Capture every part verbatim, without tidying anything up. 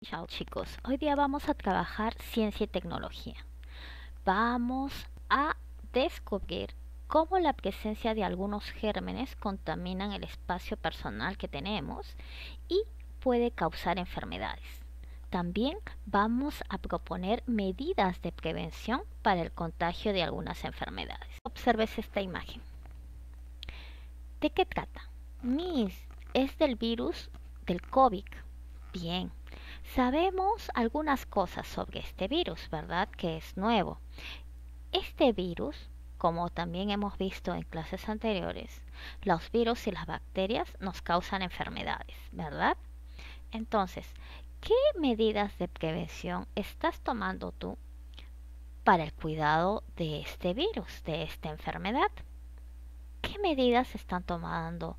Chao chicos, hoy día vamos a trabajar ciencia y tecnología. Vamos a descubrir cómo la presencia de algunos gérmenes contaminan el espacio personal que tenemos y puede causar enfermedades. También vamos a proponer medidas de prevención para el contagio de algunas enfermedades. Observes esta imagen. ¿De qué trata? Miss, es del virus del COVID. Bien, sabemos algunas cosas sobre este virus, ¿verdad? Que es nuevo. Este virus, como también hemos visto en clases anteriores, los virus y las bacterias nos causan enfermedades, ¿verdad? Entonces, ¿qué medidas de prevención estás tomando tú para el cuidado de este virus, de esta enfermedad? ¿Qué medidas están tomando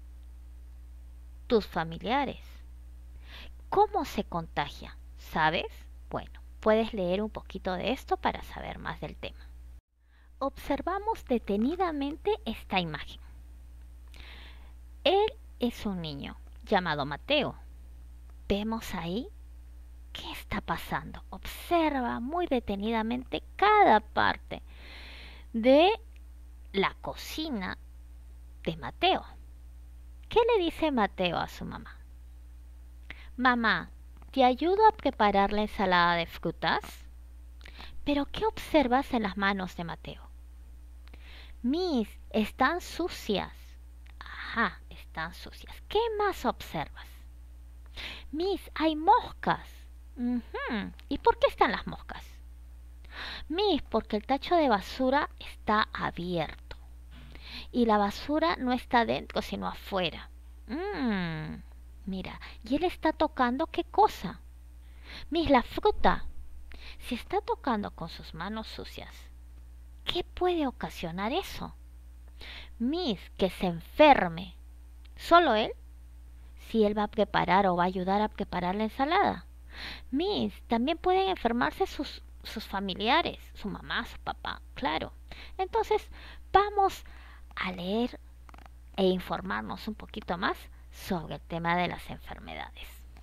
tus familiares? ¿Cómo se contagia? ¿Sabes? Bueno, puedes leer un poquito de esto para saber más del tema. Observamos detenidamente esta imagen. Él es un niño llamado Mateo. Vemos ahí qué está pasando. Observa muy detenidamente cada parte de la cocina de Mateo. ¿Qué le dice Mateo a su mamá? Mamá, ¿te ayudo a preparar la ensalada de frutas? ¿Pero qué observas en las manos de Mateo? Miss, están sucias. Ajá, están sucias. ¿Qué más observas? Miss, hay moscas. Ujú. ¿Y por qué están las moscas? Miss, porque el tacho de basura está abierto. Y la basura no está dentro, sino afuera. Mmm, mira, ¿y él está tocando qué cosa? Miss, la fruta. Si está tocando con sus manos sucias, ¿qué puede ocasionar eso? Miss, que se enferme. ¿Solo él? Si él va a preparar o va a ayudar a preparar la ensalada. Miss, también pueden enfermarse sus, sus familiares, su mamá, su papá, claro. Entonces, vamos a leer e informarnos un poquito más sobre el tema de las enfermedades.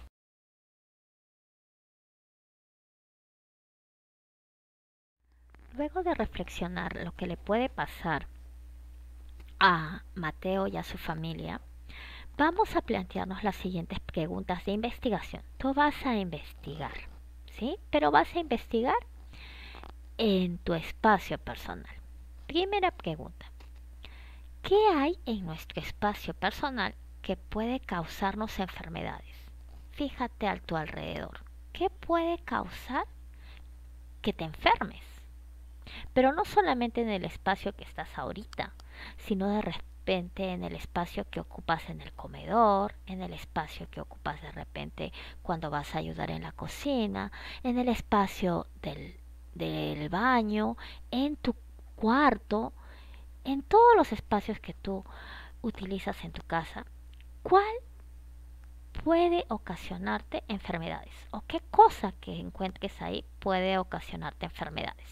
Luego de reflexionar lo que le puede pasar a Mateo y a su familia, vamos a plantearnos las siguientes preguntas de investigación. Tú vas a investigar, ¿sí? Pero vas a investigar en tu espacio personal. Primera pregunta. ¿Qué hay en nuestro espacio personal que puede causarnos enfermedades? Fíjate a tu alrededor. ¿Qué puede causar que te enfermes? Pero no solamente en el espacio que estás ahorita, sino de repente en el espacio que ocupas en el comedor, en el espacio que ocupas de repente cuando vas a ayudar en la cocina, en el espacio del, del baño, en tu cuarto, en todos los espacios que tú utilizas en tu casa. ¿Cuál puede ocasionarte enfermedades? ¿O qué cosa que encuentres ahí puede ocasionarte enfermedades?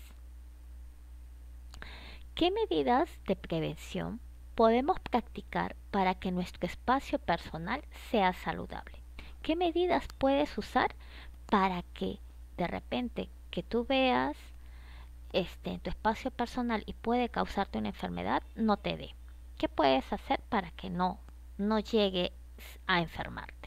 ¿Qué medidas de prevención podemos practicar para que nuestro espacio personal sea saludable? ¿Qué medidas puedes usar para que de repente que tú veas este, en tu espacio personal y puede causarte una enfermedad, no te dé? ¿Qué puedes hacer para que no, no llegues a enfermarte?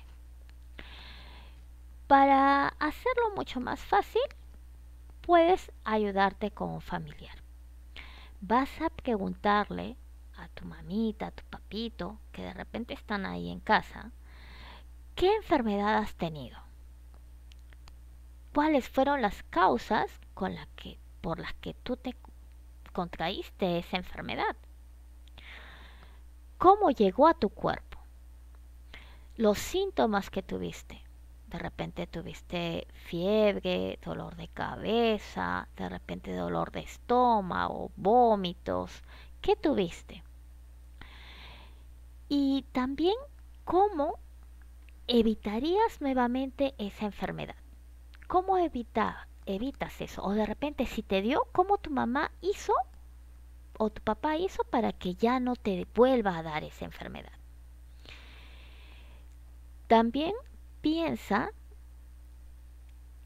Para hacerlo mucho más fácil, puedes ayudarte con un familiar. Vas a preguntarle a tu mamita, a tu papito, que de repente están ahí en casa, ¿qué enfermedad has tenido? ¿Cuáles fueron las causas con la que, por las que tú te contraíste esa enfermedad? ¿Cómo llegó a tu cuerpo? Los síntomas que tuviste. De repente tuviste fiebre, dolor de cabeza, de repente dolor de estómago, vómitos. ¿Qué tuviste? Y también cómo evitarías nuevamente esa enfermedad. ¿Cómo evita, evitas eso? O de repente si te dio, ¿cómo tu mamá hizo o tu papá hizo para que ya no te vuelva a dar esa enfermedad? También piensa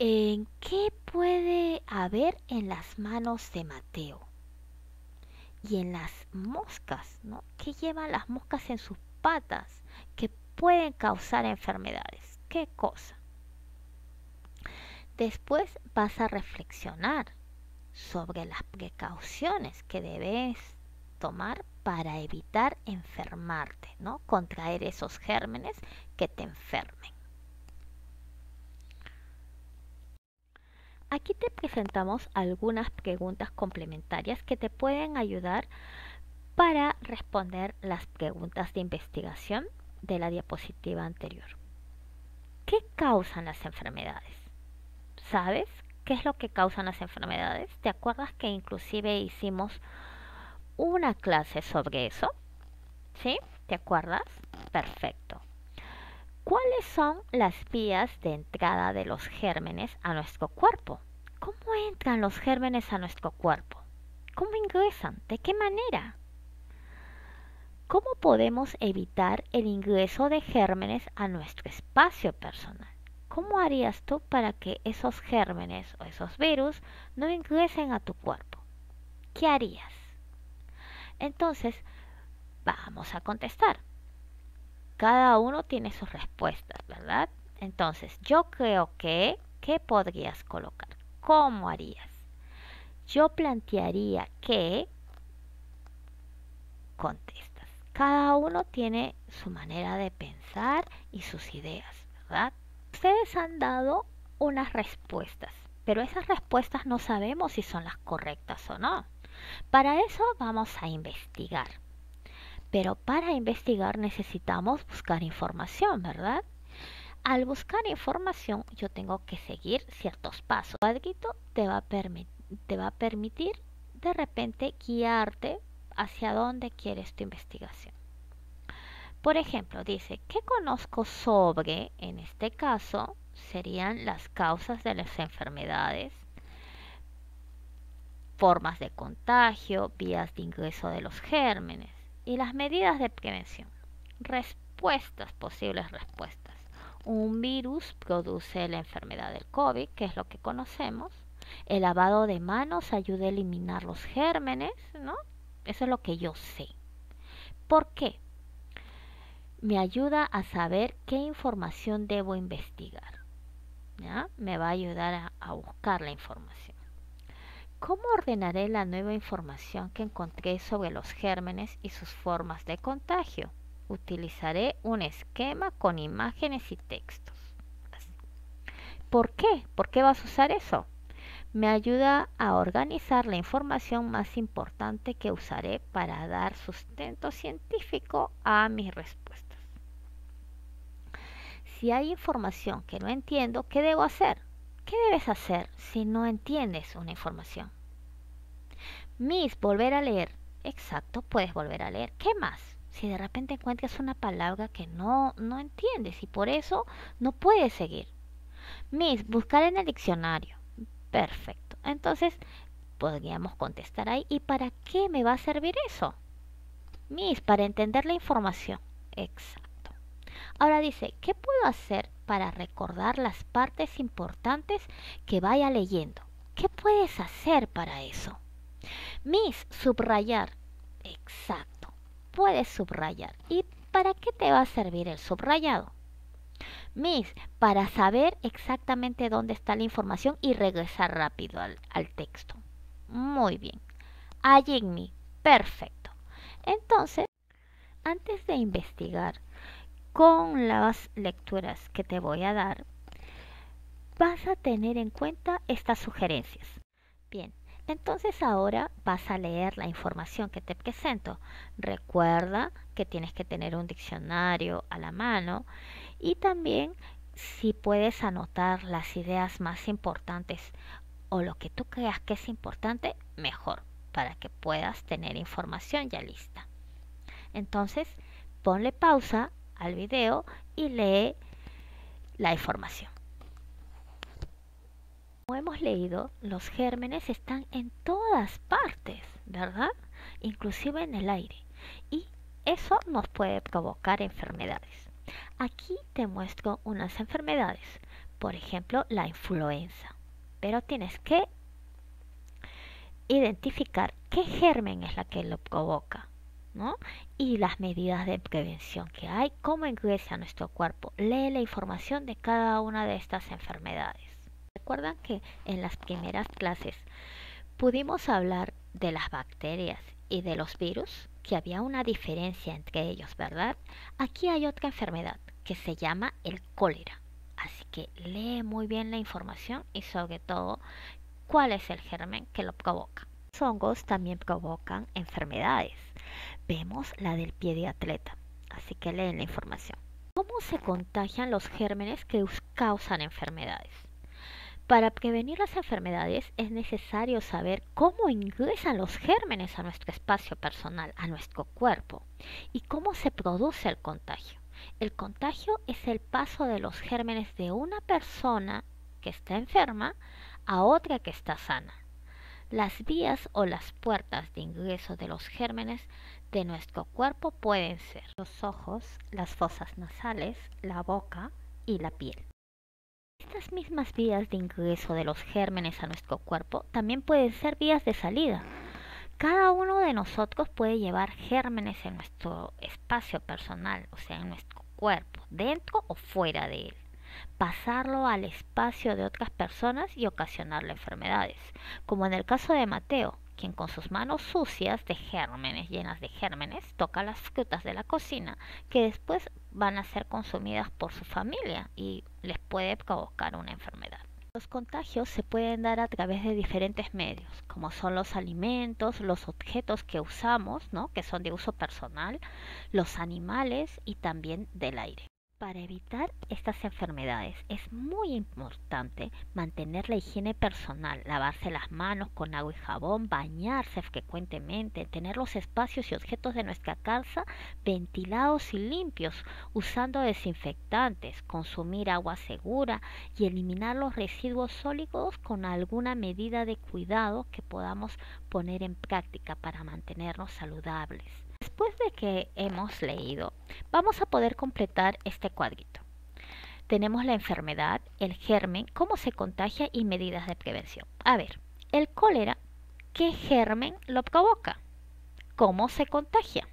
¿En qué puede haber en las manos de Mateo? Y en las moscas, ¿no? ¿Qué llevan las moscas en sus patas que pueden causar enfermedades? ¿Qué cosa? Después vas a reflexionar sobre las precauciones que debes tomar para evitar enfermarte, ¿no? Contraer esos gérmenes que te enfermen. Aquí te presentamos algunas preguntas complementarias que te pueden ayudar para responder las preguntas de investigación de la diapositiva anterior. ¿Qué causan las enfermedades? ¿Sabes qué es lo que causan las enfermedades? ¿Te acuerdas que inclusive hicimos una clase sobre eso? ¿Sí? ¿Te acuerdas? Perfecto. ¿Cuáles son las vías de entrada de los gérmenes a nuestro cuerpo? ¿Cómo entran los gérmenes a nuestro cuerpo? ¿Cómo ingresan? ¿De qué manera? ¿Cómo podemos evitar el ingreso de gérmenes a nuestro espacio personal? ¿Cómo harías tú para que esos gérmenes o esos virus no ingresen a tu cuerpo? ¿Qué harías? Entonces, vamos a contestar. Cada uno tiene sus respuestas, ¿verdad? Entonces, yo creo que, ¿qué podrías colocar? ¿Cómo harías? Yo plantearía que, contestas. Cada uno tiene su manera de pensar y sus ideas, ¿verdad? Ustedes han dado unas respuestas, pero esas respuestas no sabemos si son las correctas o no. Para eso vamos a investigar. Pero para investigar necesitamos buscar información, ¿verdad? Al buscar información yo tengo que seguir ciertos pasos. El cuadrito te va a, te va a permitir de repente guiarte hacia dónde quieres tu investigación. Por ejemplo, dice, ¿qué conozco sobre, en este caso, serían las causas de las enfermedades, formas de contagio, vías de ingreso de los gérmenes y las medidas de prevención? Respuestas, posibles respuestas. Un virus produce la enfermedad del COVID, que es lo que conocemos. El lavado de manos ayuda a eliminar los gérmenes, ¿no? Eso es lo que yo sé. ¿Por qué? Me ayuda a saber qué información debo investigar, ¿ya? Me va a ayudar a, a buscar la información. ¿Cómo ordenaré la nueva información que encontré sobre los gérmenes y sus formas de contagio? Utilizaré un esquema con imágenes y textos. ¿Por qué? ¿Por qué vas a usar eso? Me ayuda a organizar la información más importante que usaré para dar sustento científico a mis respuestas. Si hay información que no entiendo, ¿qué debo hacer? ¿Qué debes hacer si no entiendes una información? Miss, volver a leer. Exacto, puedes volver a leer. ¿Qué más? Si de repente encuentras una palabra que no, no entiendes y por eso no puedes seguir. Miss, buscar en el diccionario. Perfecto. Entonces, podríamos contestar ahí. ¿Y para qué me va a servir eso? Miss, para entender la información. Exacto. Ahora dice, ¿qué puedo hacer para recordar las partes importantes que vaya leyendo? ¿Qué puedes hacer para eso? Miss, subrayar. Exacto. Puedes subrayar. ¿Y para qué te va a servir el subrayado? Miss, para saber exactamente dónde está la información y regresar rápido al, al texto. Muy bien. Allí en mí. Perfecto. Entonces, antes de investigar con las lecturas que te voy a dar, vas a tener en cuenta estas sugerencias. Bien, entonces ahora vas a leer la información que te presento. Recuerda que tienes que tener un diccionario a la mano y también si puedes anotar las ideas más importantes o lo que tú creas que es importante, mejor, para que puedas tener información ya lista. Entonces, ponle pausa al video y lee la información. Como hemos leído, los gérmenes están en todas partes, ¿verdad? Inclusive en el aire. Y eso nos puede provocar enfermedades. Aquí te muestro unas enfermedades. por ejemplo, la influenza. Pero tienes que identificar qué germen es la que lo provoca, ¿no? Y las medidas de prevención que hay, cómo ingresa a nuestro cuerpo. Lee la información de cada una de estas enfermedades. Recuerdan que en las primeras clases pudimos hablar de las bacterias y de los virus, que había una diferencia entre ellos, ¿verdad? Aquí hay otra enfermedad que se llama el cólera. Así que lee muy bien la información y sobre todo cuál es el germen que lo provoca. Los hongos también provocan enfermedades. Vemos la del pie de atleta, así que leen la información. ¿Cómo se contagian los gérmenes que causan enfermedades? Para prevenir las enfermedades es necesario saber cómo ingresan los gérmenes a nuestro espacio personal, a nuestro cuerpo, y cómo se produce el contagio. El contagio es el paso de los gérmenes de una persona que está enferma a otra que está sana. Las vías o las puertas de ingreso de los gérmenes de nuestro cuerpo pueden ser los ojos, las fosas nasales, la boca y la piel. Estas mismas vías de ingreso de los gérmenes a nuestro cuerpo también pueden ser vías de salida. Cada uno de nosotros puede llevar gérmenes en nuestro espacio personal, o sea, en nuestro cuerpo, dentro o fuera de él. Pasarlo al espacio de otras personas y ocasionarle enfermedades, como en el caso de Mateo, quien con sus manos sucias de gérmenes, llenas de gérmenes, toca las frutas de la cocina, que después van a ser consumidas por su familia y les puede provocar una enfermedad. Los contagios se pueden dar a través de diferentes medios, como son los alimentos, los objetos que usamos, ¿no?, que son de uso personal, los animales y también del aire. Para evitar estas enfermedades es muy importante mantener la higiene personal, lavarse las manos con agua y jabón, bañarse frecuentemente, tener los espacios y objetos de nuestra casa ventilados y limpios, usando desinfectantes, consumir agua segura y eliminar los residuos sólidos con alguna medida de cuidado que podamos poner en práctica para mantenernos saludables. Después de que hemos leído, vamos a poder completar este cuadrito. Tenemos la enfermedad, el germen, cómo se contagia y medidas de prevención. A ver, el cólera, ¿qué germen lo provoca? ¿Cómo se contagia?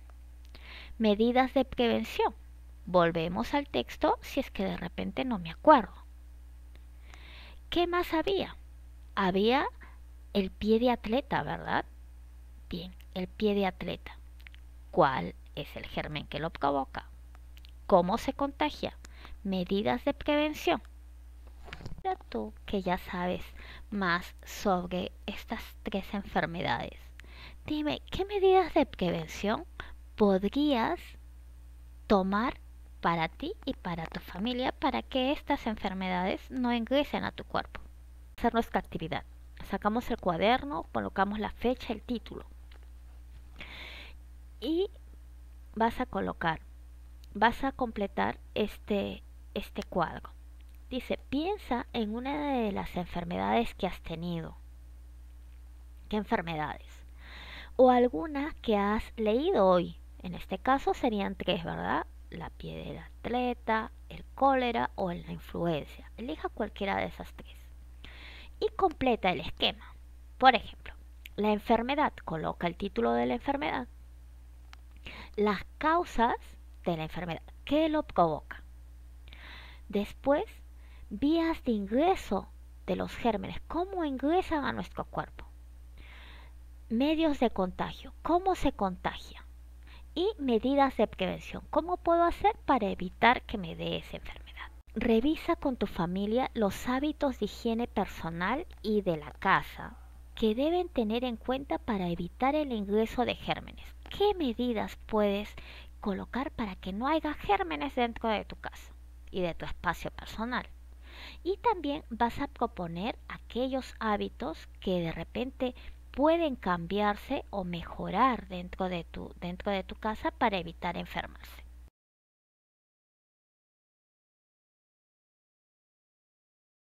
Medidas de prevención. Volvemos al texto si es que de repente no me acuerdo. ¿Qué más había? Había el pie de atleta, ¿verdad? Bien, el pie de atleta. ¿Cuál es el germen que lo provoca? ¿Cómo se contagia? Medidas de prevención. Mira tú que ya sabes más sobre estas tres enfermedades. Dime, ¿qué medidas de prevención podrías tomar para ti y para tu familia para que estas enfermedades no ingresen a tu cuerpo? Hacer nuestra actividad. Sacamos el cuaderno, colocamos la fecha, el título. Y vas a colocar, vas a completar este, este cuadro. Dice, piensa en una de las enfermedades que has tenido. ¿Qué enfermedades? O alguna que has leído hoy. En este caso serían tres, ¿verdad? La pie del atleta, el cólera o la influenza. Elija cualquiera de esas tres. Y completa el esquema. Por ejemplo, la enfermedad, coloca el título de la enfermedad. Las causas de la enfermedad, ¿qué lo provoca? Después, vías de ingreso de los gérmenes, ¿cómo ingresan a nuestro cuerpo? Medios de contagio, ¿cómo se contagia? Y medidas de prevención, ¿cómo puedo hacer para evitar que me dé esa enfermedad? Revisa con tu familia los hábitos de higiene personal y de la casa que deben tener en cuenta para evitar el ingreso de gérmenes. ¿Qué medidas puedes colocar para que no haya gérmenes dentro de tu casa y de tu espacio personal? Y también vas a proponer aquellos hábitos que de repente pueden cambiarse o mejorar dentro de tu, dentro de tu casa para evitar enfermarse.